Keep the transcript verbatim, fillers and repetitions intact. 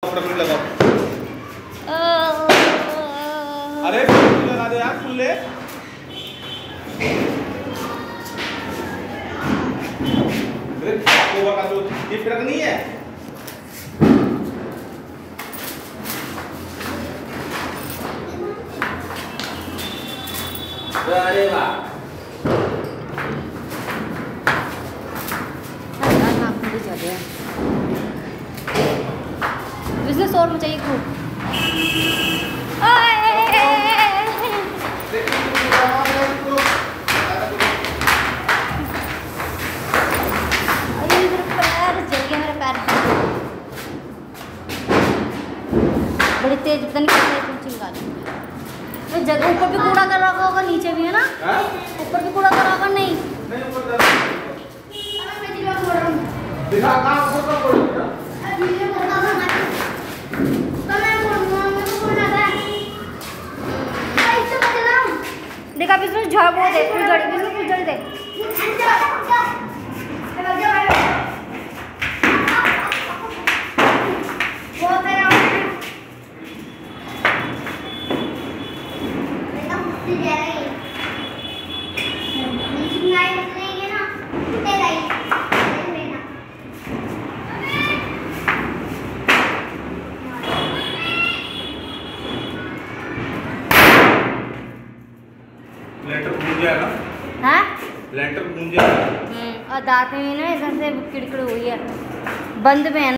लगाओ। अरे लगा दो यार, खुले का जो ये फर्क नहीं है। अरे वाह बिजनेस और में चाहिए खूब। बड़ी तेज पता नहीं कितनी चिंगा रही जगह। ऊपर भी कूड़ा कर रखा होगा, नीचे भी है ना? ऊपर भी कूड़ा कर रखा होगा। नहीं नहीं ऊपर दिखा कहां ऊपर पड़ गया। देखा बिजनेस झाड़ वो दे फुल जड़ी बिजनेस फुल जड़ी दे। लेंटर भून जाएगा। हाँ लेंटर भून जाएगा। हम्म और दांत में ना इधर से किड़किड़ हुई है, बंद में है।